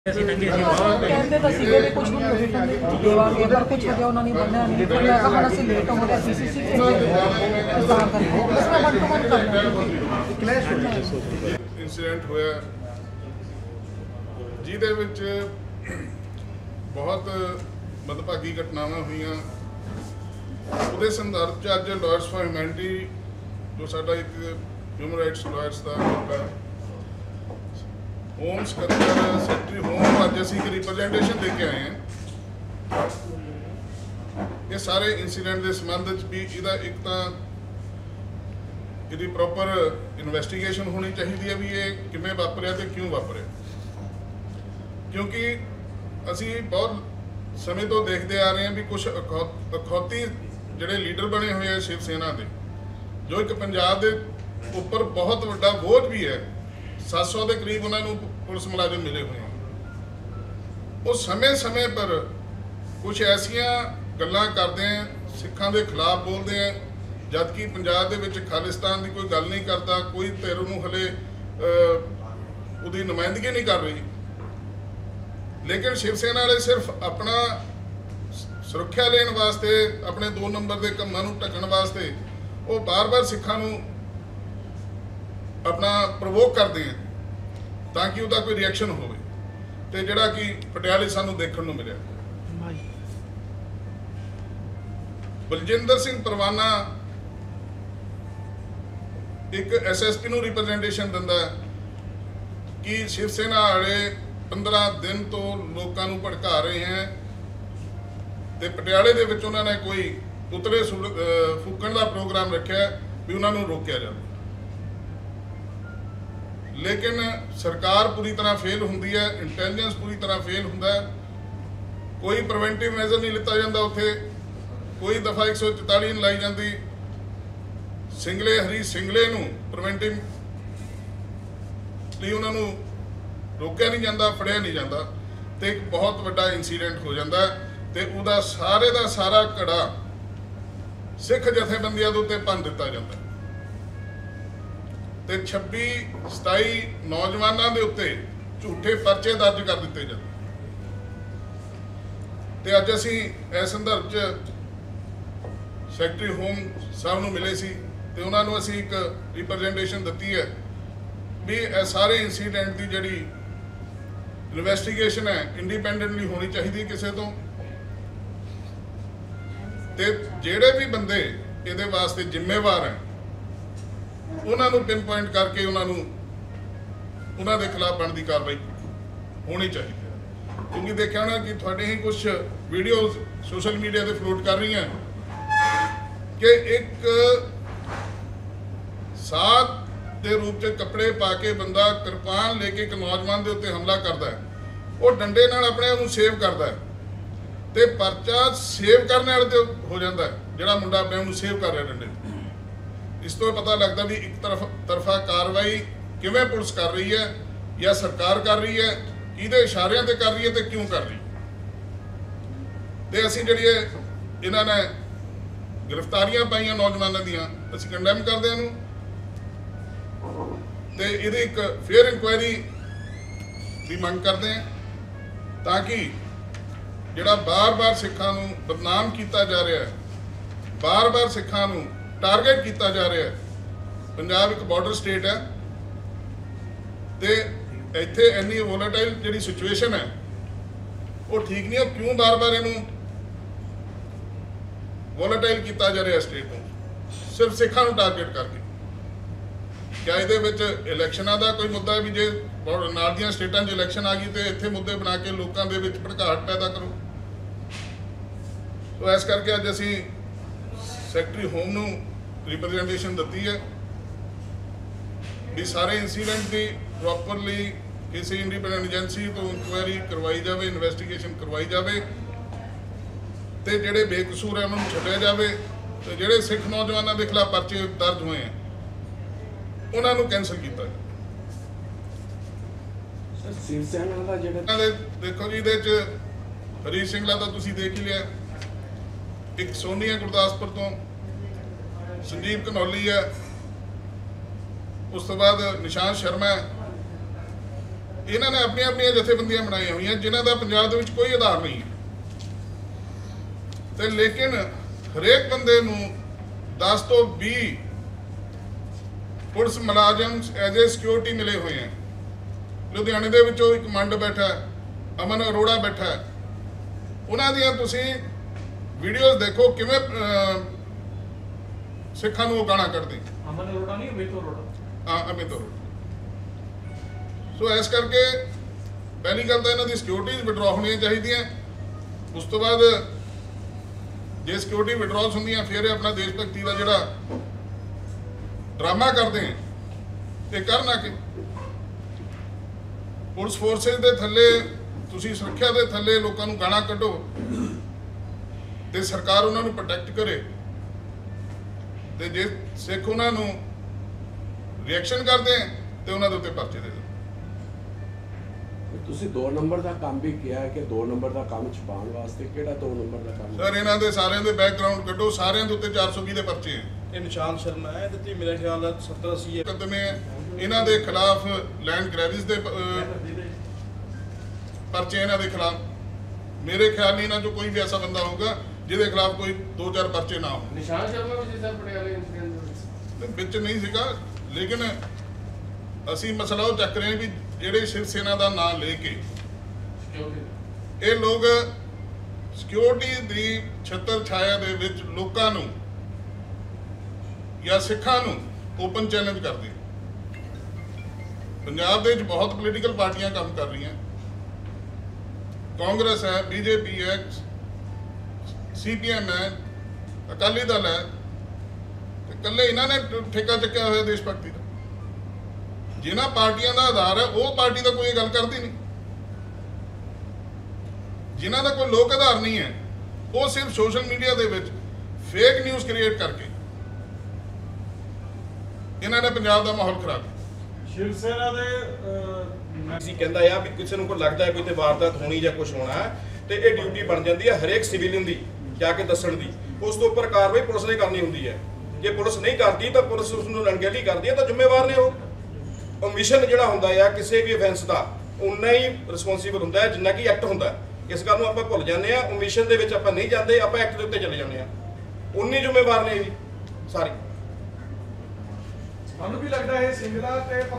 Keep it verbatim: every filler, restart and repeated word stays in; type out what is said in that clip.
ਕਹਿੰਦੇ ਤਾਂ ਸੀਗੇ ਵੀ ਕੁਝ ਨੂੰ ਰਿਟਰਨ ਦੇਵਾਂਗੇ ਪਰ ਕੁਝ ਹਜੇ ਉਹਨਾਂ ਨੇ ਬਣਿਆ ਨਹੀਂ ਫਿਰ ਮੈਂ ਕਹਾਂ ਅਸੀਂ ਲੇਟ ਹੋ ਗਏ ਸੀ ਸੀ ਸੀ ਇੰਤਜ਼ਾਰ ਕਰਕੇ ਬਸ ਮੈਂ ਵਨ ਟੂ ਵਨ ਕਰਨਾ ਕਲੈਸ਼ इंसीडेंट होया जिहदे विच बहुत मंदभागी घटनावां हुईयां उहदे संदर्भ च अज लॉयर्स फॉर ह्यूमैनिटी जो साडा एक ह्यूमन राइट्स लॉयर्स का ग्रुप है होम सकत्तर सैकटरी होम अज असीं एक रिप्रजेंटेशन दे के आए हैं ये सारे इंसीडेंट के संबंध च भी इहदा एक तां ਇਹਦੀ ਪ੍ਰੋਪਰ ਇਨਵੈਸਟੀਗੇਸ਼ਨ ਹੋਣੀ ਚਾਹੀਦੀ ਹੈ ਵੀ ਇਹ ਕਿਵੇਂ ਵਾਪਰਿਆ ਤੇ ਕਿਉਂ ਵਾਪਰਿਆ ਕਿਉਂਕਿ ਅਸੀਂ ਬਹੁਤ ਸਮੇਂ ਤੋਂ ਦੇਖਦੇ ਆ ਰਹੇ ਹਾਂ ਵੀ ਕੁਝ ਅਖੌਤੀ ਜਿਹੜੇ ਲੀਡਰ ਬਣੇ ਹੋਏ ਆ ਸ਼ਿਵ ਸੈਨਾ ਦੇ ਜੋ ਇੱਕ ਪੰਜਾਬ ਦੇ ਉੱਪਰ ਬਹੁਤ ਵੱਡਾ ਬੋਝ ਵੀ ਹੈ ਸੱਤ ਸੌ ਦੇ ਕਰੀਬ ਉਹਨਾਂ ਨੂੰ ਪੁਲਿਸ ਮੁਲਾਜ਼ਮ ਮਿਲੇ ਹੋਏ ਆ ਉਹ ਸਮੇਂ ਸਮੇਂ ਪਰ ਕੁਝ ਐਸੀਆਂ ਗੱਲਾਂ ਕਰਦੇ ਆ ਸਿੱਖਾਂ ਦੇ ਖਿਲਾਫ ਬੋਲਦੇ ਆ जबकि पंजाब दे विच खालिस्तान की कोई गल नहीं करता कोई धिर नूं हले उहदी नुमाइंदगी नहीं कर रही लेकिन शिव सेना वाले सिर्फ अपना सुरक्षा लेने वास्ते अपने दो नंबर के कामां नूं ढकण वास्ते वो बार बार सिखां नूं अपना प्रवोक करते हैं ताकि उसका कोई रिएक्शन होवे ते जिहड़ा कि पटियाले सानूं देखण नूं मिलिया बलजिंदर सिंह परवाना एक एस एस पी नूं रिप्रजेंटेशन दिंदा है कि शिव सेना वाले पंद्रह दिन तो लोगों नूं भड़का रहे हैं ते पटियाले दे विच उन्हां ने कोई उतरे फूकण का प्रोग्राम रखा भी उन्हां नूं रोकिया जाए लेकिन सरकार पूरी तरह फेल हुंदी है इंटैलीजेंस पूरी तरह फेल हुंदा है कोई प्रिवेंटिव मेजर नहीं लिता जाता उत्थे कोई दफा एक सौ चौताली नहीं लाई जाती सिंगले हरी सिंगले नूं प्रिवेंटिव ਲਈ ਉਹਨਾਂ ਨੂੰ ਰੋਕਿਆ ਨਹੀਂ ਜਾਂਦਾ ਫੜਿਆ ਨਹੀਂ ਜਾਂਦਾ ਤੇ ਇੱਕ ਬਹੁਤ ਵੱਡਾ ਇਨਸੀਡੈਂਟ ਹੋ ਜਾਂਦਾ ਤੇ ਉਹਦਾ ਸਾਰੇ ਦਾ ਸਾਰਾ ਘੜਾ ਸਿੱਖ ਜਥੇਬੰਦੀਆਂ ਦੇ ਉੱਤੇ ਭੰਨ ਦਿੱਤਾ ਜਾਂਦਾ ਤੇ ਛੱਬੀ ਸਤਾਈ ਨੌਜਵਾਨਾਂ ਦੇ ਉੱਤੇ ਝੂਠੇ ਪਰਚੇ ਦਰਜ ਕਰ ਦਿੱਤੇ ਜਾਂਦੇ ਤੇ ਅੱਜ ਅਸੀਂ ਇਸ ਸੰਦਰਭ 'ਚ ਸੈਕਟਰੀ ਹੋਮ ਸਾਹਿਬ ਨੂੰ ਮਿਲੇ ਸੀ ਤੇ ਉਹਨਾਂ ਨੂੰ ਅਸੀਂ ਇੱਕ ਰਿਪਰੈਜ਼ੈਂਟੇਸ਼ਨ ਦਿੱਤੀ ਹੈ ਵੀ ਇਹ ਸਾਰੇ ਇਨਸੀਡੈਂਟ ਦੀ ਜਿਹੜੀ ਇਨਵੈਸਟੀਗੇਸ਼ਨ ਹੈ ਇੰਡੀਪੈਂਡੈਂਟਲੀ ਹੋਣੀ ਚਾਹੀਦੀ ਕਿਸੇ ਤੋਂ ਤੇ ਜਿਹੜੇ ਵੀ ਬੰਦੇ ਇਹਦੇ ਵਾਸਤੇ ਜ਼ਿੰਮੇਵਾਰ ਹੈ ਉਹਨਾਂ ਨੂੰ ਪਿਨ ਪੁਆਇੰਟ ਕਰਕੇ ਉਹਨਾਂ ਨੂੰ ਉਹਨਾਂ ਦੇ ਖਿਲਾਫ ਬਣਦੀ ਕਾਰਵਾਈ ਹੋਣੀ ਚਾਹੀਦੀ ਹੈ ਕਿਉਂਕਿ ਦੇਖਿਆ ਹੋਣਾ ਕਿ ਤੁਹਾਡੇ ਹੀ ਕੁਝ ਵੀਡੀਓਜ਼ ਸੋਸ਼ਲ ਮੀਡੀਆ ਤੇ ਫਲੋਟ ਕਰ ਰਹੀਆਂ ਕਿ ਇੱਕ साथ के रूप च कपड़े पा के बंदा किरपान लेके एक नौजवान के उत्ते हमला करता है वो डंडे नाल अपने आप सेव करता है तो परचा सेव करने वाले तो हो जाता है जोड़ा मुंडा अपने आप सेव कर रहा डंडे इस तो पता लगता भी एक तरफ तरफा कार्रवाई किवें पुलिस कर रही है या सरकार कर रही है किहदे इशारियां ते कर रही है तो क्यों कर रही तो असीं जिहड़ी इन्हां ने गिरफ्तारियां पाईयां नौजवानों दियां असीं कंडैम करदे हां ਤੇ ਇਹਦੀ ਇੱਕ ਫੇਅਰ ਇਨਕੁਆਇਰੀ ਦੀ ਮੰਗ ਕਰਦੇ ਹਾਂ ਤਾਂ ਕਿ ਜਿਹੜਾ ਬਾਰ-ਬਾਰ ਸਿੱਖਾਂ ਨੂੰ ਬਦਨਾਮ ਕੀਤਾ ਜਾ ਰਿਹਾ ਹੈ ਬਾਰ-ਬਾਰ ਸਿੱਖਾਂ ਨੂੰ ਟਾਰਗੇਟ ਕੀਤਾ ਜਾ ਰਿਹਾ ਹੈ ਪੰਜਾਬ ਇੱਕ ਬਾਰਡਰ ਸਟੇਟ ਹੈ ਤੇ ਇੱਥੇ ਇੰਨੀ ਵੋਲੇਟਾਈਲ ਜਿਹੜੀ ਸਿਚੁਏਸ਼ਨ ਹੈ ਉਹ ਠੀਕ ਨਹੀਂ ਉਹ ਕਿਉਂ ਬਾਰ-ਬਾਰ ਇਹਨੂੰ ਵੋਲੇਟਾਈਲ ਕੀਤਾ ਜਾ ਰਿਹਾ ਸਟੇਟ ਨੂੰ ਸਿਰਫ ਸਿੱਖਾਂ ਨੂੰ ਟਾਰਗੇਟ ਕਰਕੇ क्या ये इलैक्शनों का कोई मुद्दा है भी जे नाल दी स्टेटां इलैक्शन आ गई तो इत्थे मुद्दे बना के लोगों के विच भड़काहट पैदा करो तो इस करके अज असीं सैकटरी होम नूं रिप्रजेंटेशन दित्ती है भी सारे इंसीडेंट की प्रॉपरली किसी इंडिपेंडेंट एजेंसी तो इंक्वायरी करवाई जाए इन्वेस्टिगेशन करवाई जाए तो जिहड़े बेकसूर है उन्होंने छड्डिया जाए तो जिहड़े सिख नौजवानों के खिलाफ परचे दर्ज हुए हैं उन्होंने कैंसल किया देखो जी ये हरीश सिंगला तो तुसीं देख ही लिया एक सोनी है गुरदासपुर तो संजीव घनौली है उस तो बाद निशांत शर्मा है ਇਹਨਾਂ ਨੇ ਆਪਣੀਆਂ ਆਪਣੀਆਂ ਜਥੇਬੰਦੀਆਂ ਬਣਾਈਆਂ ਹੋਈਆਂ ਜਿਨ੍ਹਾਂ ਦਾ ਪੰਜਾਬ ਦੇ ਵਿੱਚ ਕੋਈ ਆਧਾਰ ਨਹੀਂ ਹੈ ਤੇ ਲੇਕਿਨ ਹਰੇਕ ਬੰਦੇ ਨੂੰ ਦਸ ਤੋਂ ਵੀਹ ਪੁਲਿਸ ਮੁਲਾਜ਼ਮ ਐਜ਼ ਏ ਸਿਕਿਉਰਿਟੀ ਮਿਲੇ ਹੋਏ ਹੈ। ਲੁਧਿਆਣੇ ਦੇ ਵਿੱਚੋਂ ਇੱਕ ਮੰਡ ਬੈਠਾ, ਅਮਨ ਅਰੋੜਾ ਬੈਠਾ, ਉਹਨਾਂ ਦੀਆਂ ਤੁਸੀਂ ਵੀਡੀਓਜ਼ ਦੇਖੋ ਕਿਵੇਂ ਸਿੱਖਾਂ ਨੂੰ ਉਹ ਗਾਣਾ ਕੱਢਦੇ। ਅਮਨ ਅਰੋੜਾ ਨਹੀਂ, ਅਮਿਤ ਅਰੋੜਾ। ਹਾਂ, ਅਮਿਤ ਅਰੋੜਾ। ਸੋ ਇਸ ਕਰਕੇ ਪਹਿਲੀ ਗੱਲ ਤਾਂ ਇਹਨਾਂ ਦੀ ਸਿਕਿਉਰਿਟੀ ਵਿਡਰਾਅ ਹੋਣੀਆਂ ਚਾਹੀਦੀਆਂ। ਉਸ ਤੋਂ ਬਾਅਦ ਜੇ ਸਿਕਿਉਰਿਟੀ ਵਿਡਰਾਅ ਹੁੰਦੀਆਂ ਫਿਰ ਇਹ ਆਪਣਾ ਦੇਸ਼ ਭਗਤੀ ਦਾ ਜਿਹੜਾ ਡਰਾਮਾ ਕਰਦੇ ਆ ਇਹ ਕਰਨਾ ਕਿ ਪੁਲਿਸ ਫੋਰਸਿਸ ਦੇ ਥੱਲੇ ਤੁਸੀਂ ਸੁਰੱਖਿਆ ਦੇ ਥੱਲੇ ਲੋਕਾਂ ਨੂੰ ਗਾਣਾ ਕੱਢੋ ਤੇ ਸਰਕਾਰ ਉਹਨਾਂ ਨੂੰ ਪ੍ਰੋਟੈਕਟ ਕਰੇ ਤੇ ਜੇ ਸਿੱਖ ਉਹਨਾਂ ਨੂੰ ਰਿਐਕਸ਼ਨ ਕਰਦੇ ਆ ਤੇ ਉਹਨਾਂ ਦੇ ਉੱਤੇ ਪਰਚੇ ਦੇ ਦਿਓ। ਤੁਸੀਂ ਦੋ ਨੰਬਰ ਦਾ ਕੰਮ ਵੀ ਕਿਹਾ ਹੈ ਕਿ ਦੋ ਨੰਬਰ ਦਾ ਕੰਮ ਛੁਪਾਉਣ ਵਾਸਤੇ ਕਿਹੜਾ ਦੋ ਨੰਬਰ ਦਾ ਕੰਮ? ਸਰ ਇਹਨਾਂ ਦੇ ਸਾਰਿਆਂ ਦੇ ਬੈਕਗ੍ਰਾਉਂਡ ਕੱਢੋ, ਸਾਰਿਆਂ ਦੇ ਉੱਤੇ ਚਾਰ ਸੌ ਵੀਹ ਦੇ ਪਰਚੇ ਆ। ਇਹ ਨਿਸ਼ਾਨ ਸ਼ਰਮਾ ਹੈ ਤੇ ਮੇਰੇ ਖਿਆਲ ਨਾਲ ਸੱਤਰ ਅੱਸੀ ਹੈ ਮੁਕੱਦਮੇ ਇਹਨਾਂ ਦੇ ਖਿਲਾਫ ਲੈਂਡ ਗ੍ਰੈਬਿਸ ਦੇ ਅਹ, ਪਰਚੇ ਇਹਨਾਂ ਦੇ ਖਿਲਾਫ। ਮੇਰੇ ਖਿਆਲ ਨਹੀਂ ਇਹਨਾਂ ਚੋਂ ਕੋਈ ਵੀ ਐਸਾ ਬੰਦਾ ਹੋਊਗਾ ਜਿਹਦੇ ਖਿਲਾਫ ਕੋਈ ਦੋ ਚਾਰ ਪਰਚੇ ਨਾ ਹੋਣ। ਨਿਸ਼ਾਨ ਸ਼ਰਮਾ ਵੀ ਸੀ ਸਰ ਪਟਿਆਲੇ ਇੰਸੀਡੈਂਟ ਦੇ ਵਿੱਚ ਨਹੀਂ ਸੀਗਾ, ਲੇਕਿਨ ਅਸੀਂ ਮਸਲਾ ਉਹ ਚੱਕ ਰਹੇ ਹਾਂ ਵੀ ਜਿਹੜੇ ਸ਼ਿਵ ਸੈਨਾ ਦਾ ਨਾਮ ਲੈ ਕੇ ਇਹ ਲੋਕ ਸਿਕਿਉਰਿਟੀ ਦੀ ਛੱਤਰ ਛਾਇਆ ਦੇ ਵਿੱਚ ਲੋਕਾਂ ਨੂੰ ਜਾਂ ਸਿੱਖਾਂ ਨੂੰ ਓਪਨ ਚੈਲੰਜ ਕਰਦੇ। ਪੰਜਾਬ ਦੇ ਵਿੱਚ ਬਹੁਤ ਪੋਲੀਟੀਕਲ ਪਾਰਟੀਆਂ ਕੰਮ ਕਰ ਰਹੀਆਂ, ਕਾਂਗਰਸ ਹੈ, ਬੀਜੇਪੀ ਹੈ, ਸੀਪੀਐਮ ਹੈ, ਅਕਾਲੀ ਦਲ ਹੈ, ਤੇ ਇਕੱਲੇ ਇਹਨਾਂ ਨੇ ਠੇਕਾ ਚੱਕਿਆ ਹੋਇਆ ਦੇਸ਼ ਭਗਤੀ ਦਾ। ਜਿਨ੍ਹਾਂ ਪਾਰਟੀਆਂ ਦਾ ਆਧਾਰ ਹੈ ਉਹ ਪਾਰਟੀ ਦਾ ਕੋਈ ਗੱਲ ਕਰਦੀ ਨਹੀਂ, ਜਿਨ੍ਹਾਂ ਦਾ ਕੋਈ ਲੋਕ ਆਧਾਰ ਨਹੀਂ ਹੈ ਉਹ ਸਿਰਫ ਸੋਸ਼ਲ ਮੀਡੀਆ ਦੇ ਵਿੱਚ ਫੇਕ ਨਿਊਜ਼ ਕ੍ਰੀਏਟ ਕਰਕੇ ਇਹਨਾਂ ਨੇ ਪੰਜਾਬ ਦਾ ਮਾਹੌਲ ਖਰਾਬ ਕੀਤਾ। ਸ਼ਿਵ ਸੈਨਾ ਦੇ ਅਸੀਂ ਕਹਿੰਦਾ ਆ ਵੀ ਕਿਸੇ ਨੂੰ ਕੋਈ ਲੱਗਦਾ ਹੈ ਕੋਈ ਤੇ ਵਾਰਦਾਤ ਹੋਣੀ ਜਾਂ ਕੁਝ ਹੋਣਾ ਹੈ ਤੇ ਇਹ ਡਿਊਟੀ ਬਣ ਜਾਂਦੀ ਹੈ ਹਰੇਕ ਸਿਵਿਲੀਅਨ ਦੀ ਜਾ ਕੇ ਦੱਸਣ ਦੀ। ਉਸ ਤੋਂ ਉੱਪਰ ਕਾਰਵਾਈ ਪੁਲਿਸ ਨੇ ਕਰਨੀ ਹੁੰਦੀ ਹੈ। ਜੇ ਪੁਲਿਸ ਨਹੀਂ ਕਰਦੀ ਤਾਂ ਪੁਲਿਸ ਉਸ ਨੂੰ ਅਣਗਹਿਲੀ ਕਰਦੀ ਹੈ ਤਾਂ ਜ਼ਿੰਮੇਵਾਰ ਨੇ ਉਹ। ਮਿਸ਼ਨ ਜਿਹੜਾ ਹੁੰਦਾ ਆ ਕਿਸੇ ਵੀ ਅਫੈਂਸ ਦਾ ਉਨਾ ਹੀ ਰਿਸਪੌਂਸੀਬਲ ਹੁੰਦਾ ਹੈ ਜਿੰਨਾ ਕਿ ਐਕਟ ਹੁੰਦਾ। ਇਸ ਗੱਲ ਨੂੰ ਆਪਾਂ ਭੁੱਲ ਜਾਂਦੇ ਆ। ਮਿਸ਼ਨ ਦੇ ਵਿੱਚ ਆਪਾਂ ਨਹੀਂ ਜਾਂਦੇ, ਆਪਾਂ ਐਕਟ ਦੇ ਉੱਤੇ ਚਲੇ ਜਾਂਦੇ ਆ। ਉਨੀ ਜ਼ਿੰਮੇਵਾਰ ਨੇ ਵੀ ਸਾਰੀ। ਤੁਹਾਨੂੰ ਵੀ ਲੱਗਦਾ ਹੈ ਸਿੰਗਲਾ ਤੇ